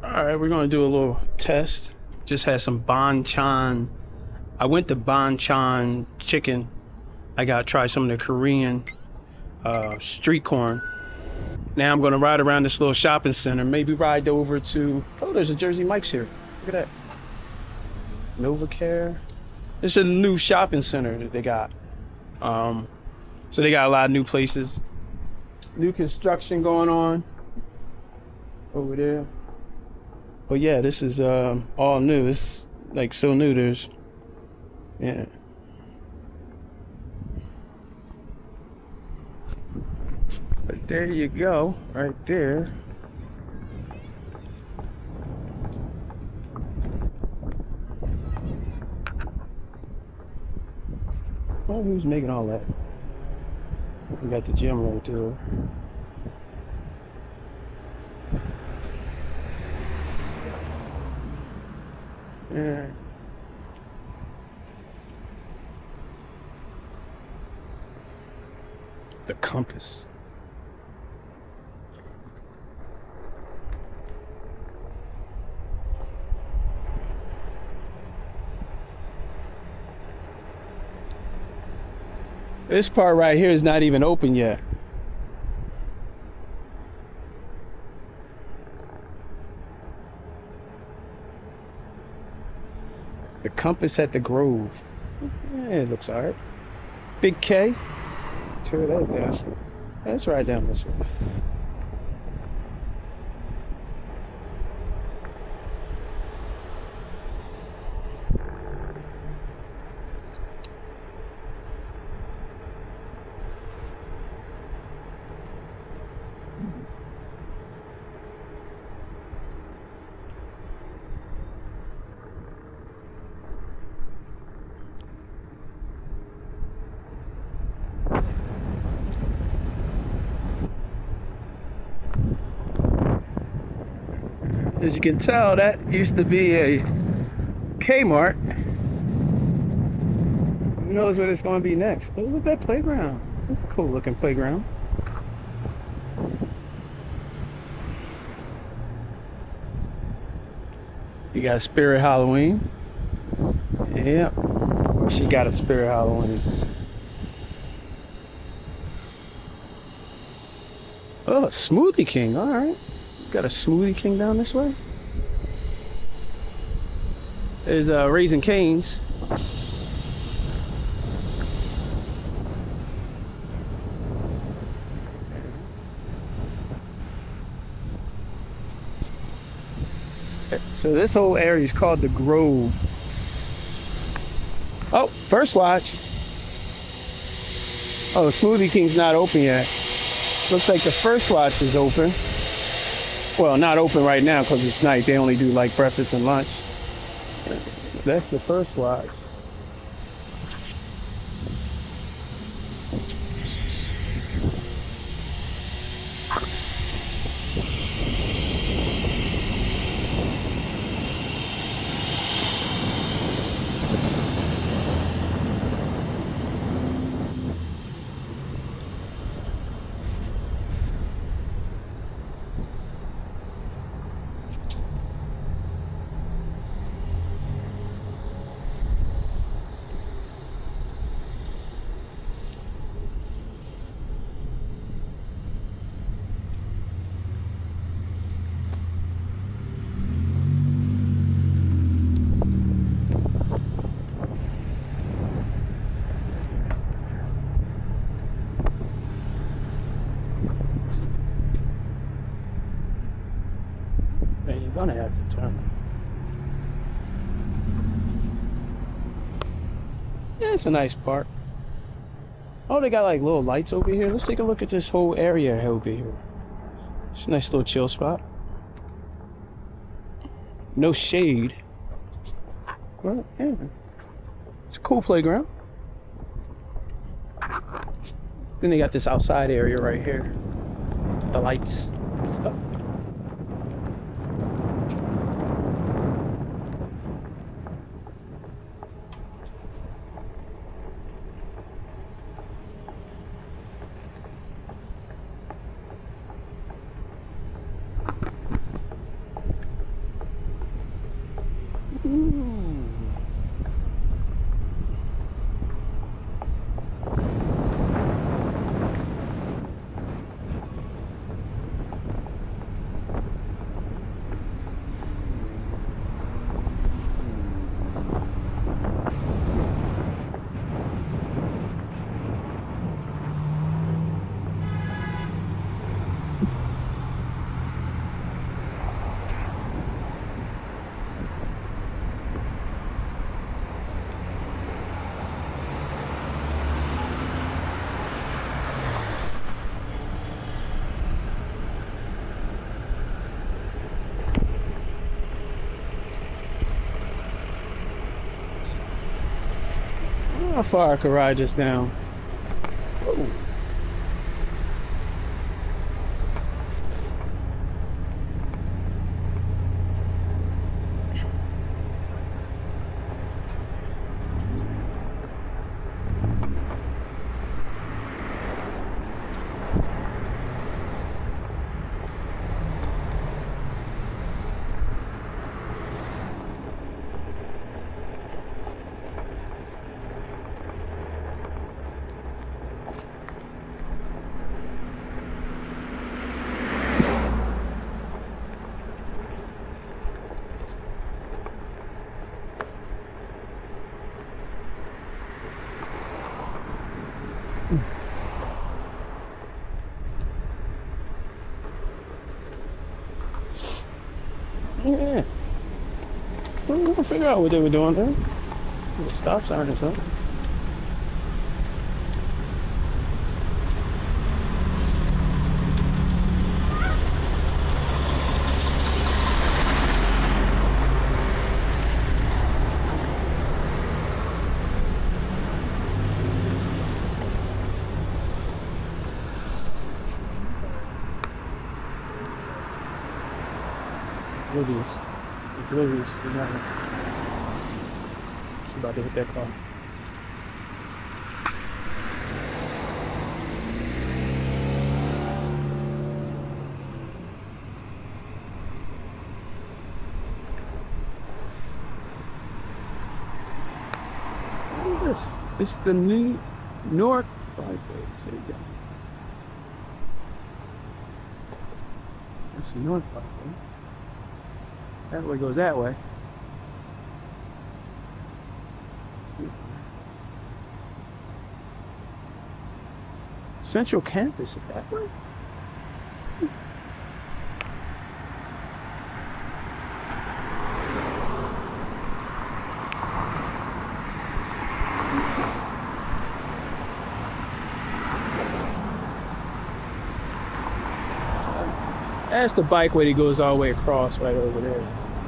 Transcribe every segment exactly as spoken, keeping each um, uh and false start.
All right, we're gonna do a little test. Just had some banchan. I went to banchan chicken. I gotta try some of the Korean uh, street corn. Now I'm gonna ride around this little shopping center. Maybe ride over to, oh, there's a Jersey Mike's here. Look at that. NovaCare. It's a new shopping center that they got. Um, so they got a lot of new places. New construction going on over there. But yeah, this is um, all new. It's like so new. There's, yeah. But there you go, right there. Oh, who's making all that? We got the gym right there. Yeah. The compass. This part right here is not even open yet. The compass at the Grove. Yeah, it looks alright. Big K. Tear that down. Let's ride down this way. As you can tell, that used to be a Kmart. Who knows what it's going to be next? Oh, look at that playground. That's a cool looking playground. You got a Spirit Halloween. Yep. She got a Spirit Halloween. Oh, Smoothie King. All right. Got a Smoothie King down this way. There's uh, Raising Cane's. So this whole area is called the Grove. Oh, First Watch. Oh, Smoothie King's not open yet. Looks like the First Watch is open. Well, not open right now because it's night. They only do like breakfast and lunch. That's the First Watch. You're gonna have to turn. Yeah, it's a nice park. Oh, they got like little lights over here. Let's take a look at this whole area over here. It's a nice little chill spot. No shade. Well, yeah. It's a cool playground. Then they got this outside area right here. The lights and stuff. how far I could ride this down. Whoa. Yeah. We're gonna figure out what they were doing there. A stop sign or something. Oblivious. Oblivious. She's not. She's about to hit that car. What is this? It's the new Newark bikeway. There you go. That's the Newark bikeway. That way goes that way. Central Campus is that way? That's the bikeway that goes all the way across right over there.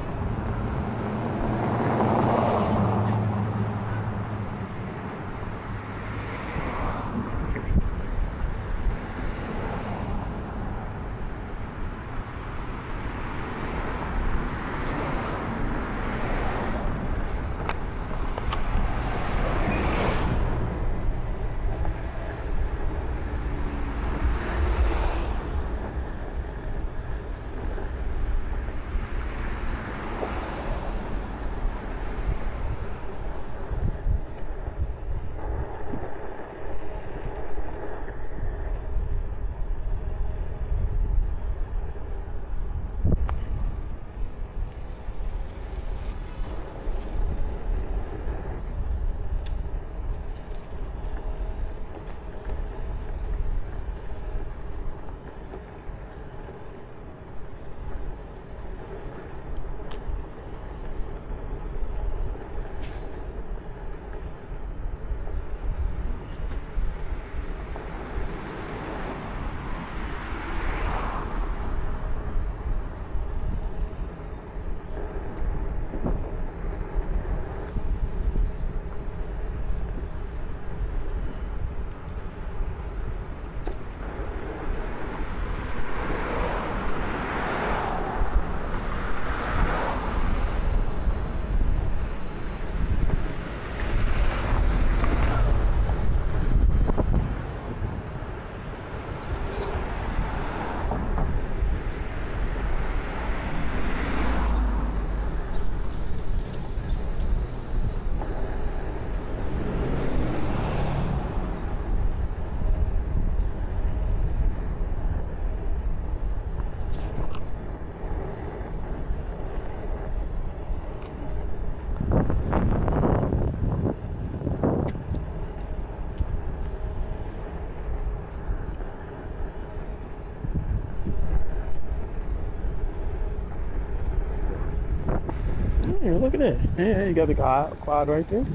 Here, look at that. Yeah, you got the quad, quad right there.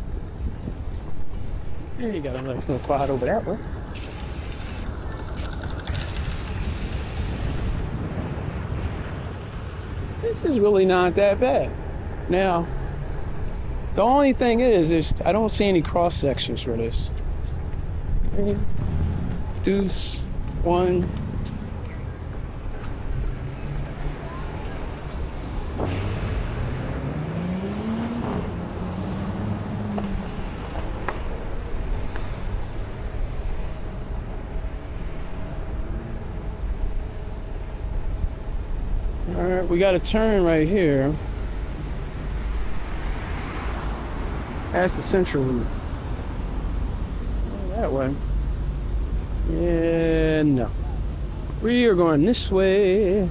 Yeah, you got a nice little quad over that way. This is really not that bad. Now, The only thing is, is I don't see any cross sections for this. Deuce, one. All right, we got a turn right here. That's the central route. That way. Yeah, no. We are going this way.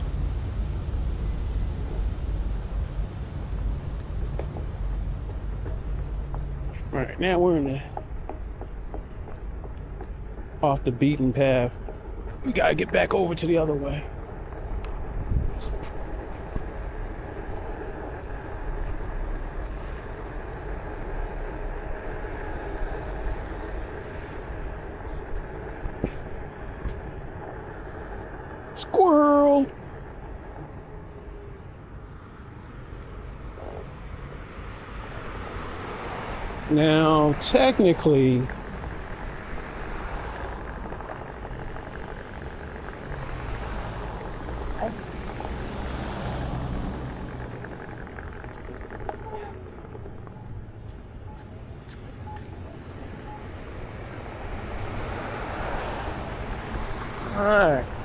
All right, now we're in the off the beaten path. We gotta get back over to the other way. Squirrel. Now, technically, all right.